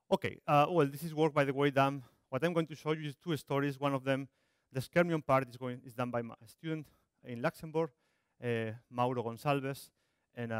Okay, well, this is work, by the way, done. What I'm going to show you is two stories. One of them, the Skermion part, is done by a student in Luxembourg, Mauro Gonçalves, and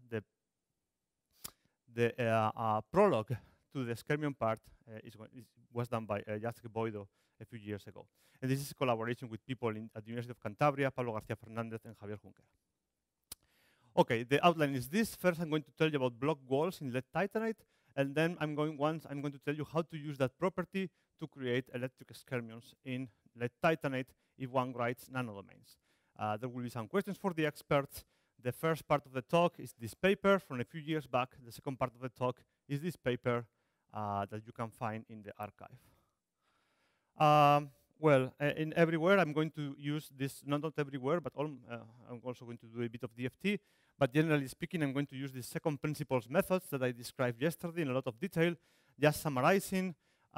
the prologue to the Skermion part was done by Jacek Boido a few years ago. And this is a collaboration with people at the University of Cantabria, Pablo García Fernández, and Javier Junquera. Okay, the outline is this. First, I'm going to tell you about block walls in lead titanate, and then I'm going to tell you how to use that property to create electric skermions in lead titanate if one writes nanodomains. There will be some questions for the experts. The first part of the talk is this paper from a few years back. The second part of the talk is this paper that you can find in the archive. Well, in everywhere, I'm going to use this, not everywhere, but I'm also going to do a bit of DFT. But generally speaking, I'm going to use the second principles methods that I described yesterday in a lot of detail. Just summarizing,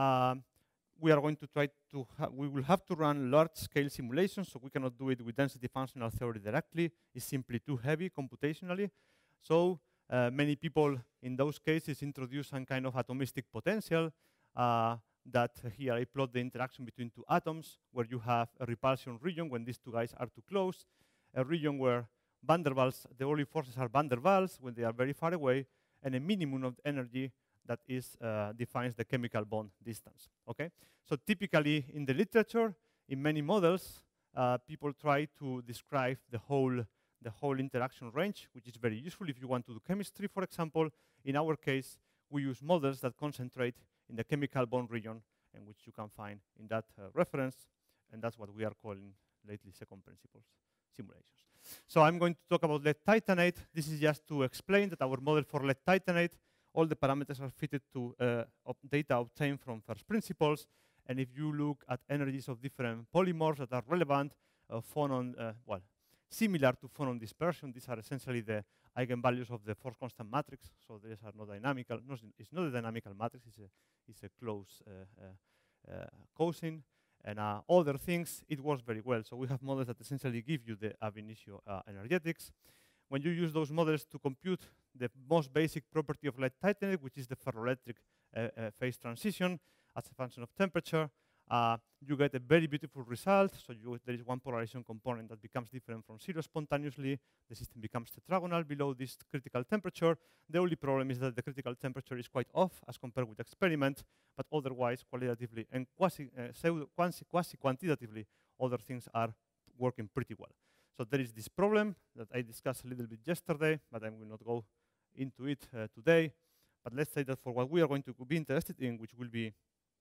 we are going to try to, we will have to run large-scale simulations, so we cannot do it with density functional theory directly. It's simply too heavy computationally. So many people in those cases introduce some kind of atomistic potential that here I plot the interaction between two atoms, where you have a repulsion region when these two guys are too close, a region where van der Waals, the only forces are van der Waals when they are very far away, and a minimum of energy that is defines the chemical bond distance. Okay, so typically in the literature, in many models, people try to describe the whole interaction range, which is very useful if you want to do chemistry, for example. In our case, we use models that concentrate in the chemical bond region, and which you can find in that reference, and that's what we are calling lately second principles simulations. So I'm going to talk about lead titanate. This is just to explain that our model for lead titanate, all the parameters are fitted to data obtained from first principles, and if you look at energies of different polymorphs that are relevant, phonon, well, similar to phonon dispersion, these are essentially the eigenvalues of the force constant matrix, so these are not dynamical. No, it's not a dynamical matrix, it's a closed cosine. And other things, it works very well. So we have models that essentially give you the ab initio energetics. When you use those models to compute the most basic property of lead titanate, which is the ferroelectric phase transition as a function of temperature, you get a very beautiful result. So there is one polarization component that becomes different from zero spontaneously. The system becomes tetragonal below this critical temperature. The only problem is that the critical temperature is quite off as compared with experiment, but otherwise, qualitatively and quasi-quantitatively, other things are working pretty well. So there is this problem that I discussed a little bit yesterday, but I will not go into it today. But let's say that for what we are going to be interested in, which will be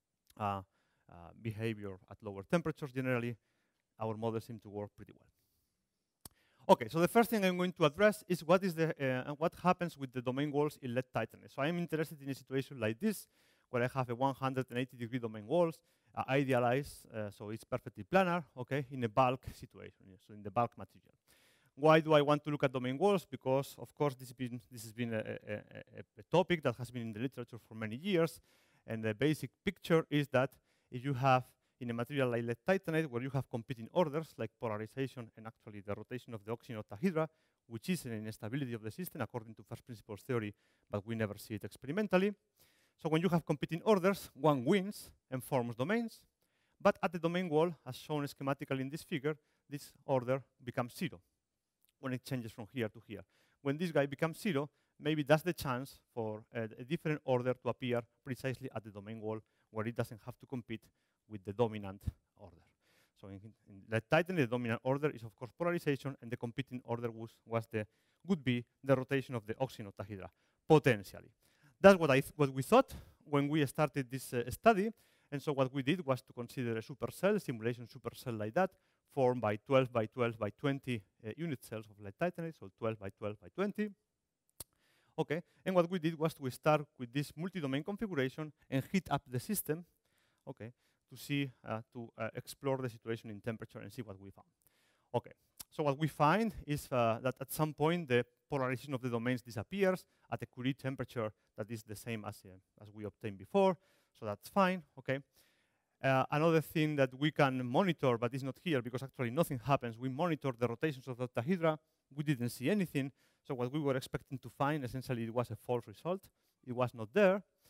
behavior at lower temperatures generally, our models seem to work pretty well. Okay, so the first thing I'm going to address is what happens with the domain walls in lead titanate. So I'm interested in a situation like this, where I have a 180-degree domain walls, idealized, so it's perfectly planar, okay, in a bulk situation, so in the bulk material. Why do I want to look at domain walls? Because, of course, this has been a topic that has been in the literature for many years, and the basic picture is that if you have in a material like lead titanate, where you have competing orders, like polarization and actually the rotation of the oxygen octahedra, which is an instability of the system according to first principles theory, but we never see it experimentally. So when you have competing orders, one wins and forms domains, but at the domain wall, as shown schematically in this figure, this order becomes zero when it changes from here to here. When this guy becomes zero, maybe that's the chance for a different order to appear precisely at the domain wall, where it doesn't have to compete with the dominant order. So in lead titanate, the dominant order is of course polarization, and the competing order would be the rotation of the oxygen octahedra, potentially. That's what we thought when we started this study, and so what we did was to consider a supercell, simulation supercell like that, formed by 12 by 12 by 20 unit cells of lead titanate, so 12 by 12 by 20. Okay, and what we did was to start with this multi-domain configuration and heat up the system, okay, to see, to explore the situation in temperature and see what we found. Okay, so what we find is that at some point the polarization of the domains disappears at a Curie temperature that is the same as we obtained before, so that's fine, okay. Another thing that we can monitor, but is not here because actually nothing happens, we monitor the rotations of the octahedra, we didn't see anything, so what we were expecting to find, essentially it was a false result, it was not there.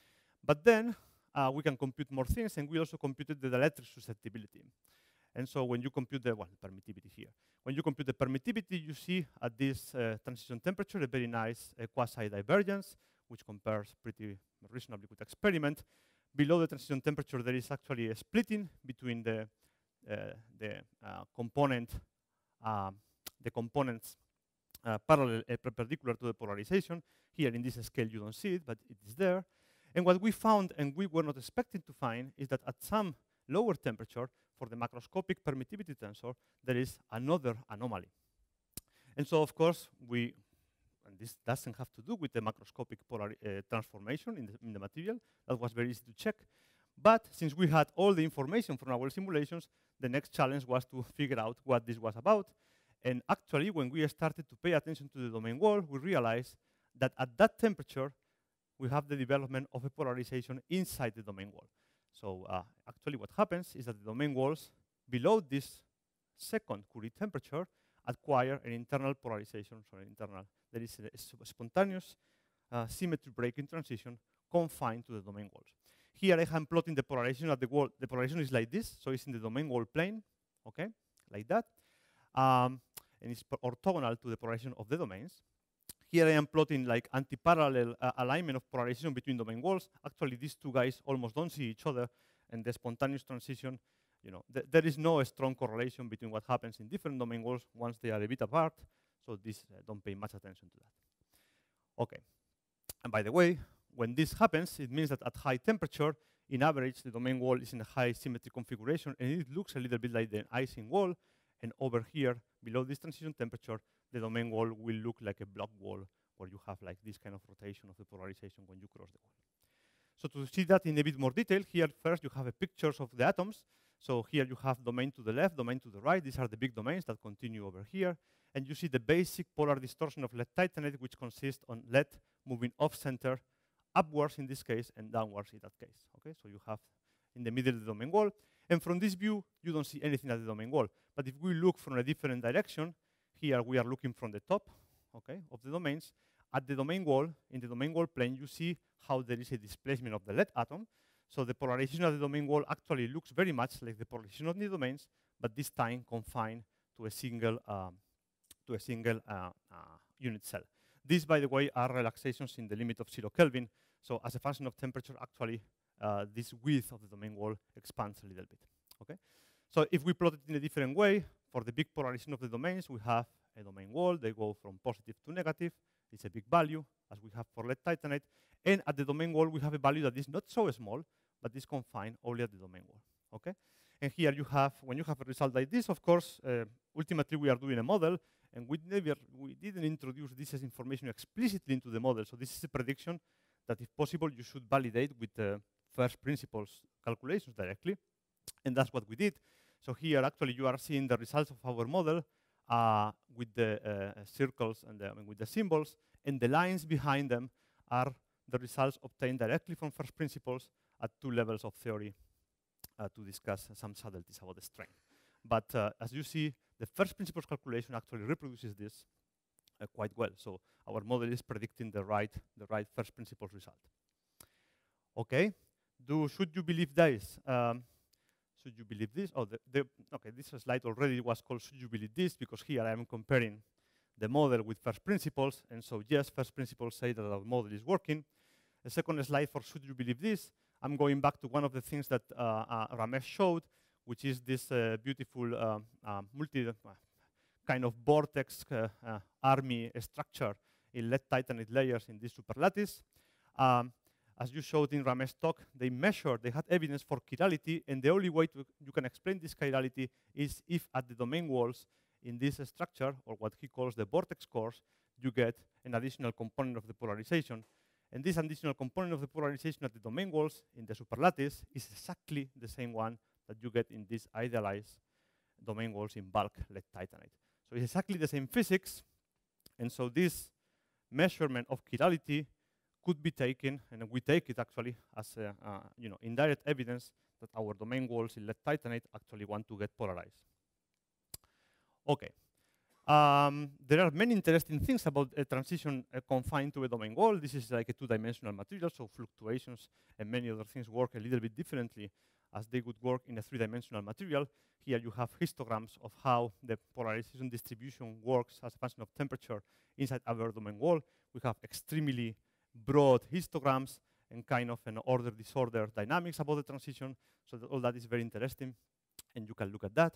But then we can compute more things, and we also computed the dielectric susceptibility. And so when you compute the permittivity here, when you compute the permittivity, you see at this transition temperature a very nice quasi-divergence, which compares pretty reasonably with experiment. Below the transition temperature, there is actually a splitting between the components parallel perpendicular to the polarization. Here in this scale, you don't see it, but it is there. And what we found, and we were not expecting to find, is that at some lower temperature, for the macroscopic permittivity tensor, there is another anomaly. And so, of course, and this doesn't have to do with the macroscopic transformation in the material. That was very easy to check. But since we had all the information from our simulations, the next challenge was to figure out what this was about. And actually, when we started to pay attention to the domain wall, we realized that at that temperature, we have the development of a polarization inside the domain wall. So actually what happens is that the domain walls below this second Curie temperature acquire an internal polarization, there is a spontaneous symmetry breaking transition confined to the domain walls. Here I am plotting the polarization at the wall. The polarization is like this, so it's in the domain wall plane, okay, like that. And it's orthogonal to the polarization of the domains. Here I am plotting like anti-parallel alignment of polarization between domain walls. Actually, these two guys almost don't see each other, and the spontaneous transition, there is no strong correlation between what happens in different domain walls once they are a bit apart. So this don't pay much attention to that. Okay. And by the way, when this happens, it means that at high temperature, in average, the domain wall is in a high symmetry configuration, and it looks a little bit like the Ising wall. And over here, below this transition temperature, the domain wall will look like a block wall where you have like this kind of rotation of the polarization when you cross the wall. So to see that in a bit more detail, here first you have pictures of the atoms. So here you have domain to the left, domain to the right. These are the big domains that continue over here. And you see the basic polar distortion of lead titanate, which consists on lead moving off-center, upwards in this case, and downwards in that case. Okay, so you have in the middle the domain wall. And from this view, you don't see anything at the domain wall. But if we look from a different direction, here we are looking from the top, okay, of the domains. At the domain wall, in the domain wall plane, you see how there is a displacement of the lead atom. So the polarization of the domain wall actually looks very much like the polarization of the domains, but this time confined to a single unit cell. These, by the way, are relaxations in the limit of 0 Kelvin. So as a function of temperature, actually, this width of the domain wall expands a little bit. Okay. So if we plot it in a different way, for the big polarization of the domains, we have a domain wall. They go from positive to negative. It's a big value, as we have for lead titanate. And at the domain wall, we have a value that is not so small, but is confined only at the domain wall. Okay? And here you have, when you have a result like this, of course, ultimately we are doing a model, and we didn't introduce this as information explicitly into the model. So this is a prediction that, if possible, you should validate with the first principles calculations directly. And that's what we did. So here, actually, you are seeing the results of our model with the circles and with the symbols, and the lines behind them are the results obtained directly from first principles at 2 levels of theory to discuss some subtleties about the strength. But as you see, the first principles calculation actually reproduces this quite well. So our model is predicting the right first principles result. Okay, should you believe this? Should you believe this? Oh, okay, this slide already was called should you believe this, because here I am comparing the model with first principles. And so yes, first principles say that our model is working. The second slide for should you believe this, I'm going back to one of the things that Ramesh showed, which is this beautiful kind of vortex army structure in lead titanate layers in this superlattice. As you showed in Ramesh's talk, they had evidence for chirality, and the only way you can explain this chirality is if at the domain walls in this structure, or what he calls the vortex cores, you get an additional component of the polarization. And this additional component of the polarization at the domain walls in the superlattice is exactly the same one that you get in these idealized domain walls in bulk lead titanate. So it's exactly the same physics, and so this measurement of chirality could be taken, and we take it actually as indirect evidence that our domain walls in lead titanate actually want to get polarized. Okay, There are many interesting things about a transition confined to a domain wall. This is like a two-dimensional material, so fluctuations and many other things work a little bit differently as they would work in a three-dimensional material. Here you have histograms of how the polarization distribution works as a function of temperature inside our domain wall. We have extremely broad histograms and kind of an order-disorder dynamics about the transition. So all that is very interesting, and you can look at that.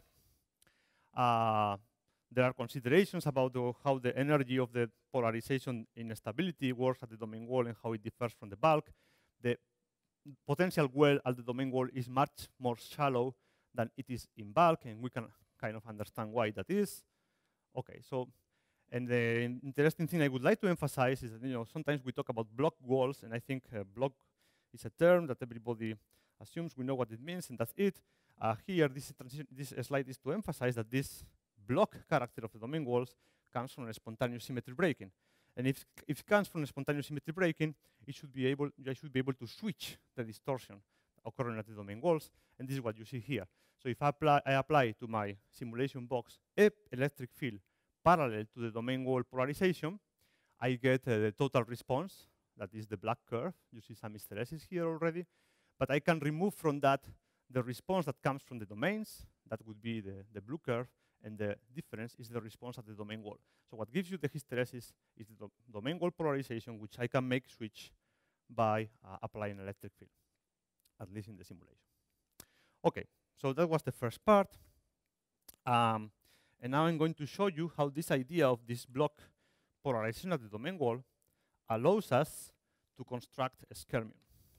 There are considerations about how the energy of the polarization instability works at the domain wall and how it differs from the bulk. The potential well at the domain wall is much more shallow than it is in bulk, and we can kind of understand why that is. Okay, so, and the interesting thing I would like to emphasize is that, sometimes we talk about block walls, and I think block is a term that everybody assumes we know what it means, and that's it. Here, this slide is to emphasize that this block character of the domain walls comes from a spontaneous symmetry breaking. And if it comes from a spontaneous symmetry breaking, I should be able to switch the distortion occurring at the domain walls, and this is what you see here. So if I apply to my simulation box an electric field parallel to the domain wall polarization, I get the total response, that is the black curve. You see some hysteresis here already, but I can remove from that the response that comes from the domains, that would be the blue curve, and the difference is the response at the domain wall. So what gives you the hysteresis is the domain wall polarization, which I can make switch by applying electric field, at least in the simulation. Okay, so that was the first part. And now I'm going to show you how this idea of this block polarization at the domain wall allows us to construct a skyrmion.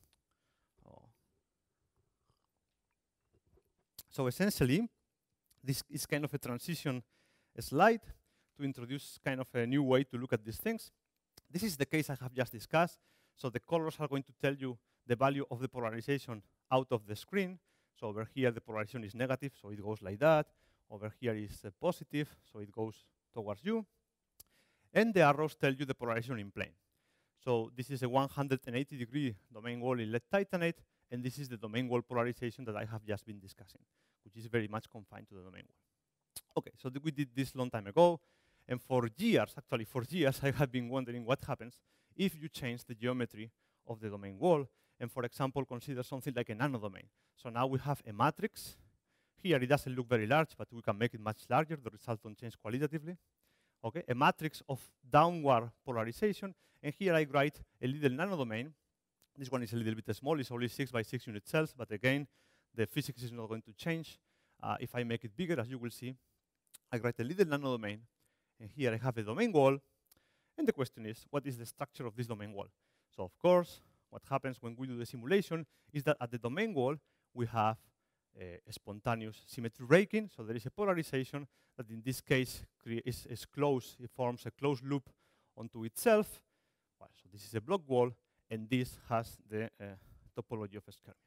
So essentially, this is kind of a transition slide to introduce kind of a new way to look at these things. This is the case I have just discussed. So the colors are going to tell you the value of the polarization out of the screen. So over here, the polarization is negative, so it goes like that. Over here is positive, so it goes towards you. And the arrows tell you the polarization in plane. So this is a 180-degree domain wall in lead titanate, and this is the domain wall polarization that I have just been discussing, which is very much confined to the domain wall. Okay, so we did this long time ago, and for years, actually for years, I have been wondering what happens if you change the geometry of the domain wall, and for example, consider something like a nanodomain. So now we have a matrix. Here it doesn't look very large, but we can make it much larger. The results don't change qualitatively. Okay, a matrix of downward polarization, and here I write a little nanodomain. This one is a little bit small, it's only 6 by 6 unit cells, but again, the physics is not going to change. If I make it bigger, as you will see, I write a little nanodomain, and here I have a domain wall, and the question is, what is the structure of this domain wall? So of course, what happens when we do the simulation is that at the domain wall, we have a spontaneous symmetry breaking, so there is a polarization that in this case is closed, it forms a closed loop onto itself. Well, so this is a block wall, and this has the topology of a skyrmion.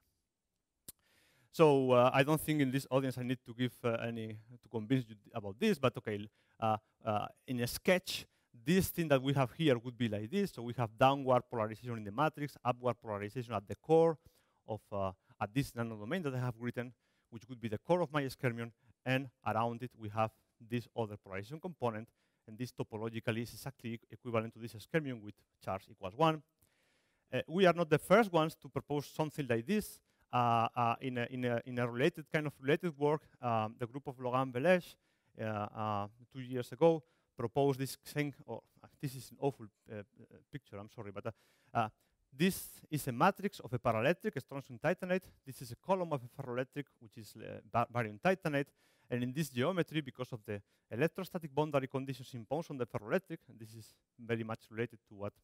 So I don't think in this audience I need to give to convince you about this, but okay, in a sketch, this thing that we have here would be like this. So we have downward polarization in the matrix, upward polarization at the core of at this nanodomain that I have written, which would be the core of my skyrmion, and around it we have this other polarization component, and this topologically is exactly equivalent to this skyrmion with charge equals 1. We are not the first ones to propose something like this. In a related kind of related work, the group of Logan Velez 2 years ago proposed this thing. This is an awful picture, I'm sorry, but this is a matrix of a paraelectric, a strontium titanate. This is a column of a ferroelectric, which is barium titanate. And in this geometry, because of the electrostatic boundary conditions imposed on the ferroelectric, and this is very much related to what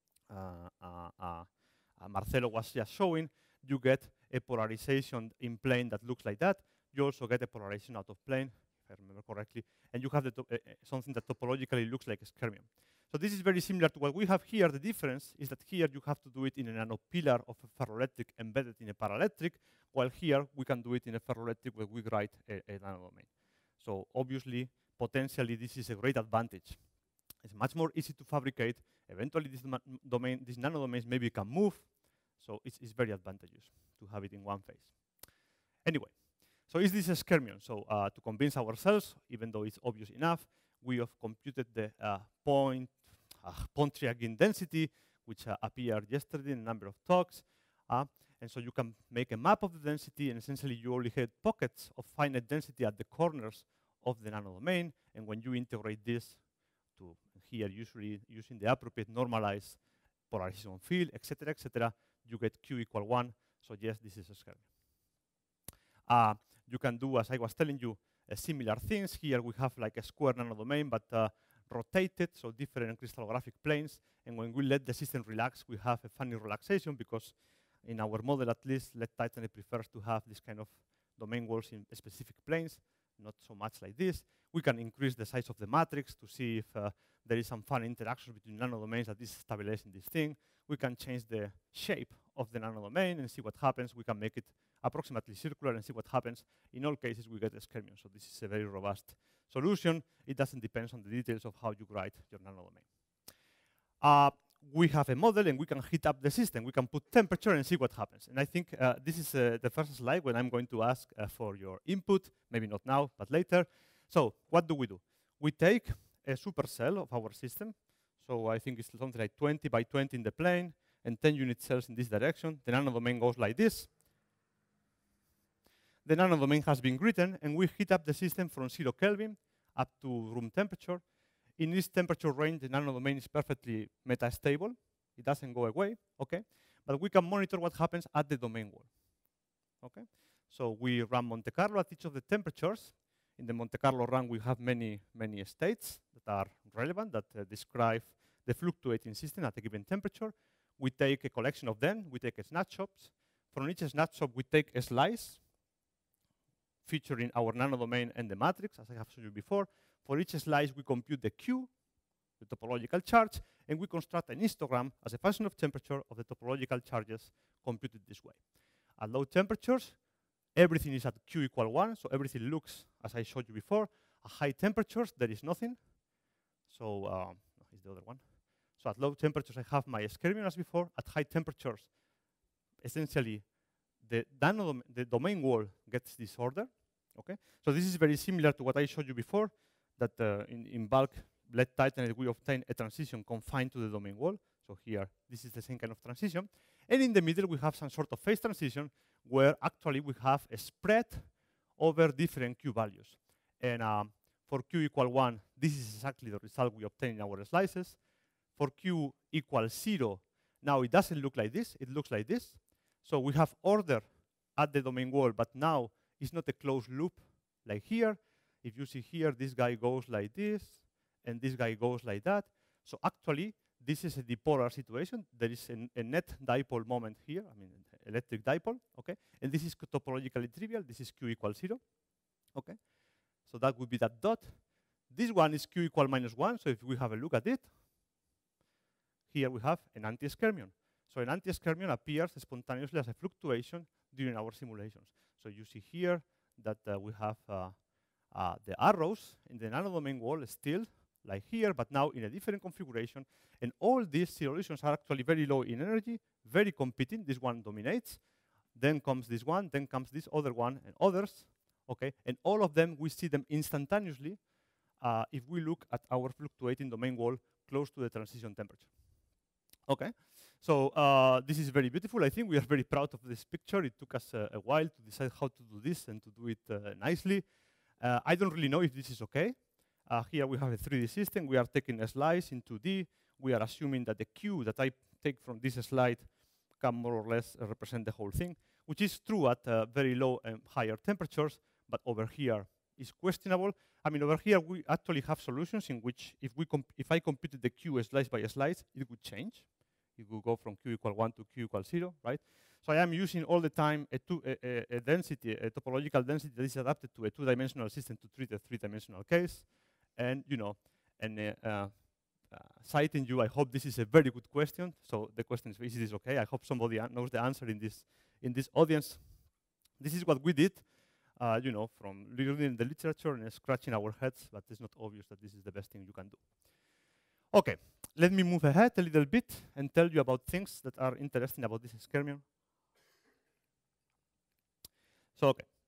Marcelo was just showing, you get a polarization in plane that looks like that. You also get a polarization out of plane, if I remember correctly, and you have something that topologically looks like a skyrmion. So this is very similar to what we have here. The difference is that here you have to do it in a nanopillar of a ferroelectric embedded in a paraelectric, while here we can do it in a ferroelectric where we write a nanodomain. So obviously, potentially, this is a great advantage. It's much more easy to fabricate. Eventually, these nanodomains maybe can move. So it's very advantageous to have it in one phase. Anyway, so is this a skyrmion? So to convince ourselves, even though it's obvious enough, we have computed the Pontryagin density, which appeared yesterday in a number of talks. And so you can make a map of the density, and essentially you only had pockets of finite density at the corners of the nanodomain. And when you integrate this to here, usually using the appropriate normalized polarization field, etc., you get Q equal 1. So yes, this is a Skyrmio. You can do, as I was telling you, similar things. Here we have like a square nanodomain, but rotated, so different crystallographic planes. And when we let the system relax, we have a funny relaxation because in our model, at least, lead titanate prefers to have this kind of domain walls in specific planes, not so much like this. We can increase the size of the matrix to see if there is some fun interaction between nanodomains that is stabilizing this thing. We can change the shape of the nanodomain and see what happens. We can make it approximately circular and see what happens. In all cases, we get a Skyrmio. So this is a very robust solution. It doesn't depend on the details of how you write your nanodomain. We have a model, and we can heat up the system. We can put temperature and see what happens. And I think this is the first slide when I'm going to ask for your input, maybe not now, but later. So what do? We take a supercell of our system. So I think it's something like 20 by 20 in the plane, and 10 unit cells in this direction. The nanodomain goes like this. The nanodomain has been written, and we heat up the system from 0 Kelvin up to room temperature. In this temperature range, the nanodomain is perfectly metastable. It doesn't go away, okay? But we can monitor what happens at the domain wall, okay? So we run Monte Carlo at each of the temperatures. In the Monte Carlo run, we have many states that are relevant, that describe the fluctuating system at a given temperature. We take a collection of them. We take snapshots. From each snapshot, we take a slice featuring our nanodomain and the matrix, as I have shown you before. For each slice, we compute the Q, the topological charge, and we construct an histogram as a function of temperature of the topological charges computed this way. At low temperatures, everything is at Q equal 1, so everything looks as I showed you before. At high temperatures, there is nothing. So here's the other one. So at low temperatures, I have my Skyrmio as before. At high temperatures, essentially, the domain wall gets disordered. Okay? So this is very similar to what I showed you before, that in bulk lead titanate, we obtain a transition confined to the domain wall. So here, this is the same kind of transition. And in the middle, we have some sort of phase transition where actually we have a spread over different Q values. And for Q equal 1, this is exactly the result we obtain in our slices. For Q equals 0, now it doesn't look like this. It looks like this. So we have order at the domain wall, but now it's not a closed loop like here. If you see here, this guy goes like this, and this guy goes like that. So actually, this is a dipolar situation. There is a net dipole moment here, I mean, electric dipole, okay? And this is topologically trivial. This is Q equals 0, okay? So that would be that dot. This one is Q equal -1, so if we have a look at it, here we have an anti-Skyrmion. So an anti-Skyrmion appears spontaneously as a fluctuation during our simulations. So you see here that we have the arrows in the nanodomain wall still, like here, but now in a different configuration. And all these solutions are actually very low in energy, very competing. This one dominates. Then comes this one, then comes this other one, and others. Okay, and all of them, we see them instantaneously if we look at our fluctuating domain wall close to the transition temperature. Okay, so this is very beautiful. I think we are very proud of this picture. It took us a while to decide how to do this and to do it nicely. I don't really know if this is okay. Here we have a 3D system. We are taking a slice in 2D. We are assuming that the Q that I take from this slide can more or less represent the whole thing, which is true at very low and higher temperatures, but over here is questionable. I mean, over here we actually have solutions in which if I computed the Q slice by slice, it would change. It would go from Q equal 1 to Q equal 0, right? So I am using all the time a density, a topological density that is adapted to a two-dimensional system to treat a three-dimensional case. And, you know, and citing you, I hope this is a very good question. So the question is this okay? I hope somebody knows the answer in this audience. This is what we did, you know, from reading the literature and scratching our heads, but it's not obvious that this is the best thing you can do. Okay, let me move ahead a little bit and tell you about things that are interesting about this Skyrmion. So, okay,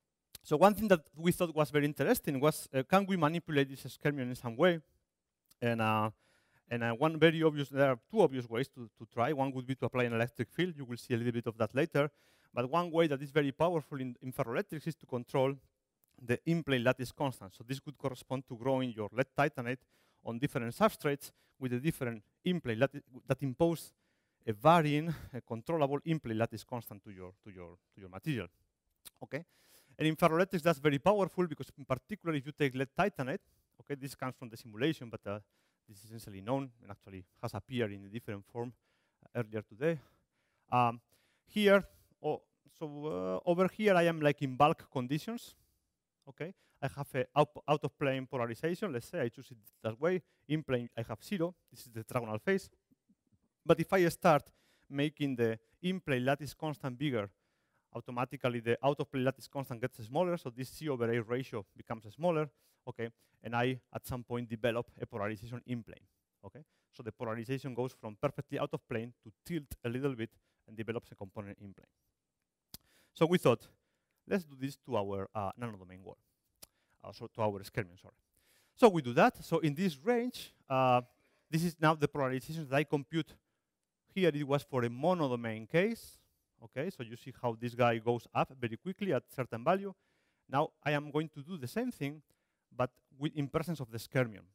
So one thing that we thought was very interesting was, can we manipulate this skirmion in some way? And one very obvious, there are two obvious ways to try. One would be to apply an electric field. You will see a little bit of that later. But one way that is very powerful in ferroelectrics is to control the in-plane lattice constant. So this could correspond to growing your lead titanate on different substrates with a different in-plane lattice that impose a varying, controllable in-plane lattice constant to your material. Okay, and in ferroelectrics that's very powerful because, in particular, if you take lead titanate, okay, this comes from the simulation, but this is essentially known and actually has appeared in a different form earlier today. Here, over here, I am like in bulk conditions. Okay, I have a out of plane polarization. Let's say I choose it that way. In plane, I have 0. This is the tetragonal phase. But if I start making the in plane lattice constant bigger, automatically the out of plane lattice constant gets smaller. So this C/A ratio becomes smaller. Okay, and I at some point develop a polarization in plane. Okay, so the polarization goes from perfectly out of plane to tilt a little bit and develops a component in plane. So we thought, let's do this to our nanodomain wall. So to our skirmion, sorry. So we do that. So in this range, this is now the polarization that I compute. Here it was for a monodomain case. Okay, so you see how this guy goes up very quickly at certain value. Now I am going to do the same thing, but in presence of the skirmion.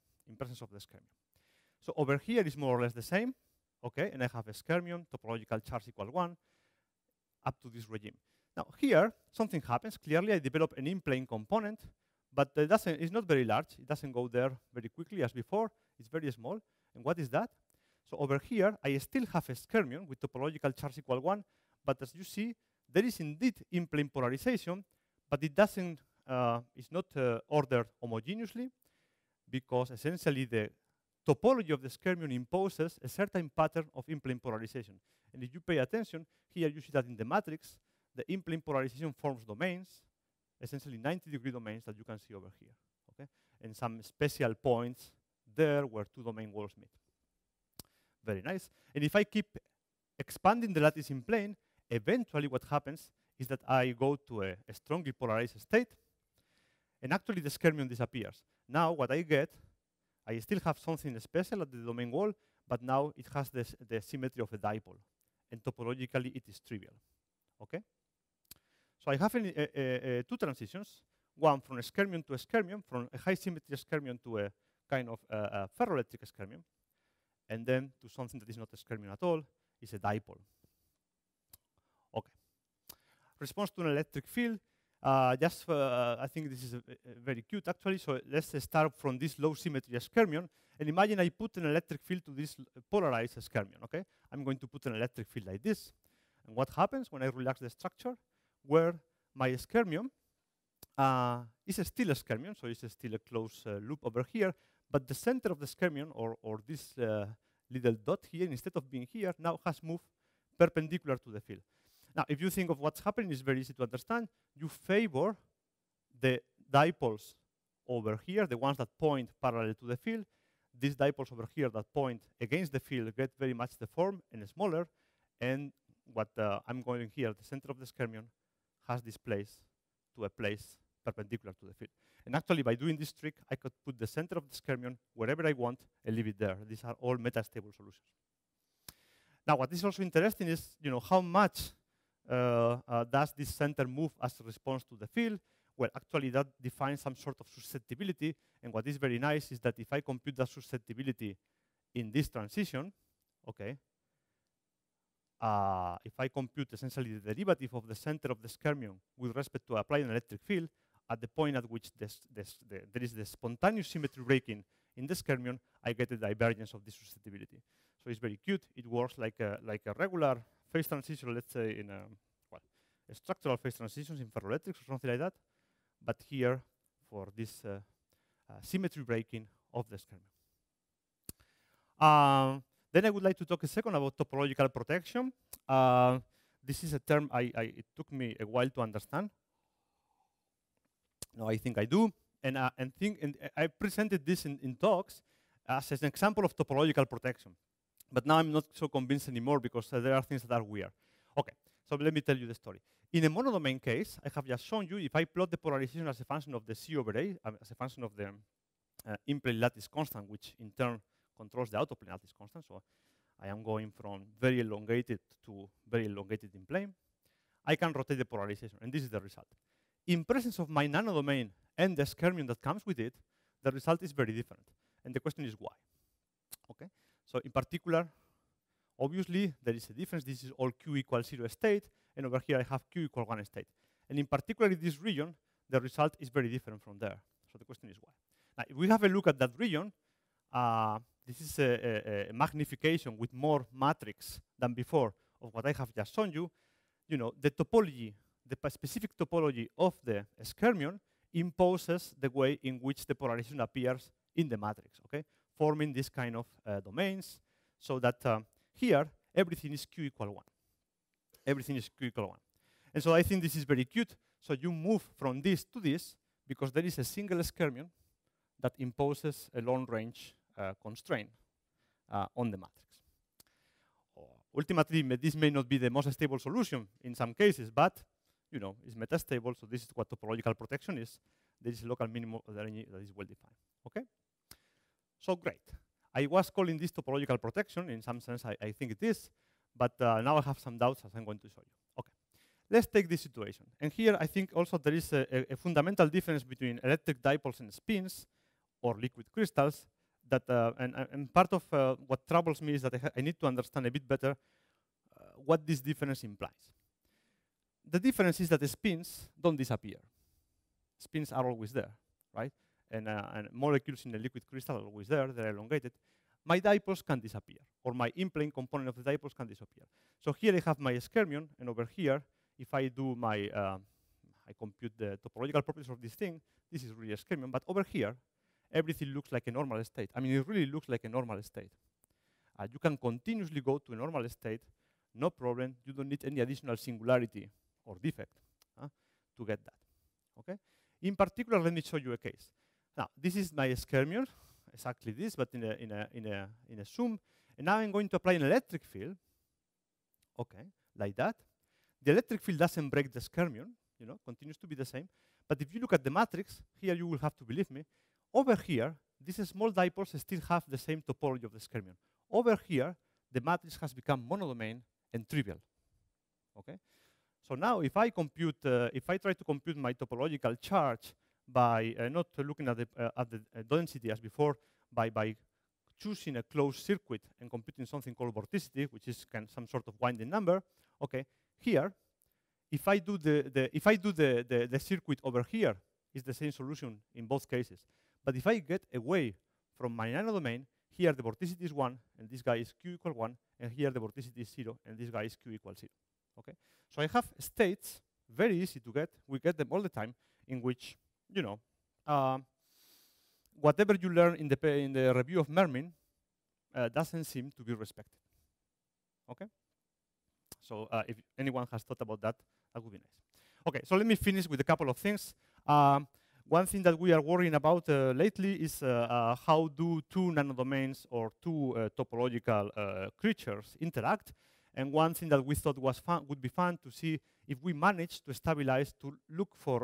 So over here is more or less the same. Okay, and I have a skirmion, topological charge equal 1, up to this regime. Now here, something happens. Clearly, I develop an in-plane component, but it's not very large. It doesn't go there very quickly as before. It's very small. And what is that? So over here, I still have a skirmion with topological charge equal 1, but as you see, there is indeed in-plane polarization, but it doesn't, it's not ordered homogeneously, because essentially the topology of the skirmion imposes a certain pattern of in-plane polarization. And if you pay attention, here you see that in the matrix, the in-plane polarization forms domains, essentially 90-degree domains that you can see over here, okay? And some special points there where two domain walls meet. Very nice. And if I keep expanding the lattice in plane, eventually what happens is that I go to a strongly polarized state, and actually the skirmion disappears. Now what I get, I still have something special at the domain wall, but now it has the symmetry of a dipole, and topologically it is trivial, okay? So I have two transitions, one from a skirmion to a skirmion, from a high symmetry skirmion to a kind of ferroelectric skirmion, and then to something that is not a skirmion at all, is a dipole. Okay. Response to an electric field. I think this is very cute actually. So let's start from this low symmetry skirmion, and imagine I put an electric field to this polarized skirmion. Okay, I'm going to put an electric field like this, and what happens when I relax the structure? Where my skirmion is still a skirmion, so it's still a closed loop over here, but the center of the skirmion, or this little dot here, instead of being here, now has moved perpendicular to the field. Now, if you think of what's happening, it's very easy to understand. You favor the dipoles over here, the ones that point parallel to the field. These dipoles over here that point against the field get very much deformed and smaller, and what I'm going here, the center of the skirmion, has this place to a place perpendicular to the field. And actually, by doing this trick, I could put the center of the skirmion wherever I want and leave it there. These are all metastable solutions. Now, what is also interesting is, how much does this center move as a response to the field? Well, actually, that defines some sort of susceptibility. And what is very nice is that if I compute that susceptibility in this transition, okay, if I compute essentially the derivative of the center of the skirmion with respect to applying an electric field, at the point at which there is the spontaneous symmetry breaking in the skirmion, I get the divergence of this susceptibility. So it's very cute. It works like a regular phase transition, let's say in a structural phase transitions in ferroelectrics or something like that, but here for this symmetry breaking of the skirmion. Then I would like to talk a second about topological protection. This is a term it took me a while to understand. Now I think I do, and I presented this in talks as an example of topological protection. But now I'm not so convinced anymore because there are things that are weird. Okay, so let me tell you the story. In a monodomain case, I have just shown you if I plot the polarization as a function of the C over A, as a function of the in-plane lattice constant, which in turn controls the out-of-plane lattice constant. So I am going from very elongated to very elongated in plane. I can rotate the polarization, and this is the result. In presence of my nanodomain and the skirmion that comes with it, the result is very different. And the question is why. Okay? So in particular, obviously, there is a difference. This is all Q equals 0 state, and over here I have Q equal 1 state. And in particular, in this region, the result is very different from there. So the question is why. Now, if we have a look at that region, this is a magnification with more matrix than before of what I have just shown you. You know, the topology, the specific topology of the skirmion imposes the way in which the polarization appears in the matrix, okay? Forming this kind of domains, so that here, everything is Q equal 1. Everything is Q equal 1. And so I think this is very cute. So you move from this to this, because there is a single skirmion that imposes a long range constraint on the matrix. Ultimately, this may not be the most stable solution in some cases, but you know, it's metastable, so this is what topological protection is. There is a local minimum of the range that is well defined. Okay? So great. I was calling this topological protection. In some sense, I think it is, but now I have some doubts as I'm going to show you. Okay. Let's take this situation. And here, I think also there is a fundamental difference between electric dipoles and spins, or liquid crystals, that, and part of what troubles me is that I need to understand a bit better what this difference implies. The difference is that the spins don't disappear. Spins are always there, right? And molecules in the liquid crystal are always there, they're elongated. My dipoles can disappear, or my in-plane component of the dipoles can disappear. So here I have my skirmion, and over here, if I do my, I compute the topological properties of this thing, this is really a skirmion, but over here, everything looks like a normal state. I mean, it really looks like a normal state. You can continuously go to a normal state, no problem. You don't need any additional singularity or defect to get that. Okay? In particular, let me show you a case. Now, this is my skirmion, exactly this, but in a zoom. And now I'm going to apply an electric field, okay, like that. The electric field doesn't break the skirmion, you know, continues to be the same. But if you look at the matrix, here you will have to believe me, over here, these small dipoles still have the same topology of the skirmion. Over here, the matrix has become monodomain and trivial. Okay? So now, if I compute, if I try to compute my topological charge by not looking at the density as before, by choosing a closed circuit and computing something called vorticity, which is some sort of winding number. Okay, here, if I do the circuit over here, it's the same solution in both cases. But if I get away from my nanodomain, here the vorticity is 1, and this guy is Q equal 1, and here the vorticity is 0, and this guy is Q equal 0. Okay? So I have states, very easy to get. We get them all the time, in which, you know, whatever you learn in the review of Mermin doesn't seem to be respected. Okay? So if anyone has thought about that, that would be nice. Okay, so let me finish with a couple of things. One thing that we are worrying about lately is how do two nanodomains or two topological creatures interact. And one thing that we thought was would be fun to see if we manage to stabilize, to look for,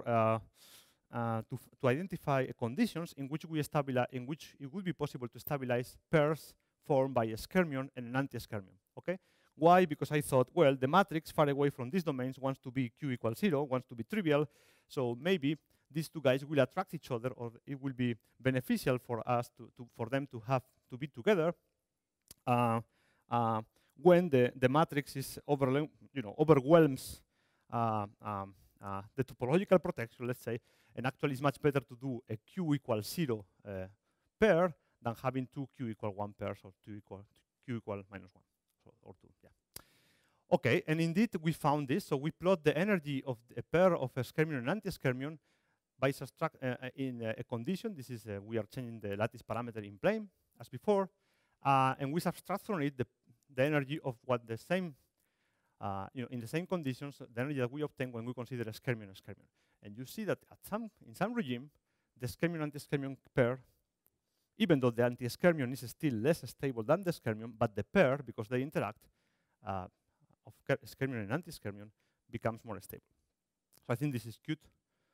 to identify conditions in which it would be possible to stabilize pairs formed by a skirmion and an anti-skirmion. Okay? Why? Because I thought, well, the matrix far away from these domains wants to be Q equals 0, wants to be trivial, so maybe these two guys will attract each other, or it will be beneficial for us for them to have to be together when the matrix is overwhelms the topological protection, let's say, and actually it's much better to do a Q equals 0 pair than having two Q equal 1 pairs or Q equal minus 1 or 2. Yeah. Okay, and indeed we found this. So we plot the energy of a pair of a skirmion and anti-skirmion by subtract in a condition. This is we are changing the lattice parameter in plane as before, and we subtract from it the energy of what the same, in the same conditions, the energy that we obtain when we consider a skirmion and skirmion. And you see that in some regime, the skirmion anti-skirmion pair, even though the anti-skirmion is still less stable than the skirmion, but the pair, because they interact, of skirmion and anti-skirmion, becomes more stable. So I think this is cute.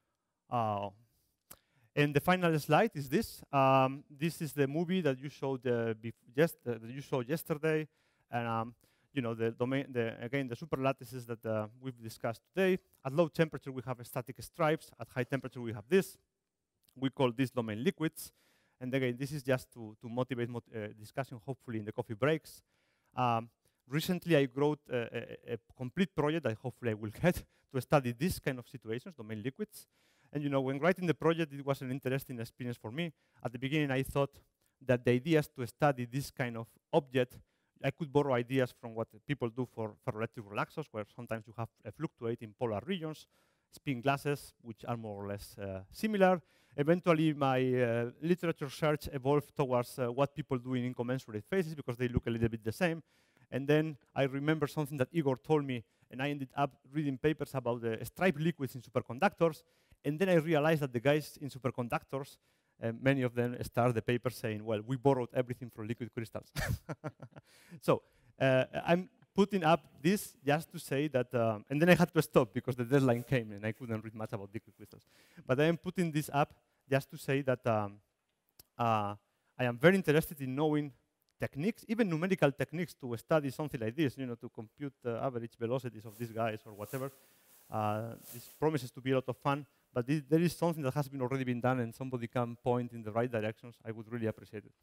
And the final slide is this. This is the movie that you showed yesterday, and you know the domain. Again, the superlattices that we've discussed today. At low temperature, we have static stripes. At high temperature, we have this. We call this domain liquids. And again, this is just to motivate discussion, hopefully in the coffee breaks. Recently, I wrote a complete project that hopefully I will get to study this kind of situations, domain liquids. And you know, when writing the project, it was an interesting experience for me. At the beginning, I thought that the ideas to study this kind of object, I could borrow ideas from what people do for ferroelectric relaxers, where sometimes you have fluctuating polar regions, spin glasses, which are more or less similar. Eventually, my literature search evolved towards what people do in incommensurate phases, because they look a little bit the same. And then I remember something that Igor told me, and I ended up reading papers about the striped liquids in superconductors. And then I realized that the guys in superconductors, many of them start the paper saying, well, we borrowed everything from liquid crystals. So I'm putting up this just to say that, and then I had to stop because the deadline came and I couldn't read much about liquid crystals. But I am putting this up just to say that I am very interested in knowing techniques, even numerical techniques, to study something like this, you know, to compute the average velocities of these guys or whatever. This promises to be a lot of fun, but there is something that has already been done and somebody can point in the right directions. I would really appreciate it.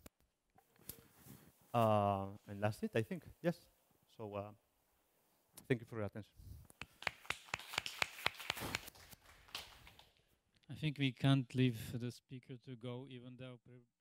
And that's it, I think. Yes. So thank you for your attention. I think we can't leave the speaker to go, even though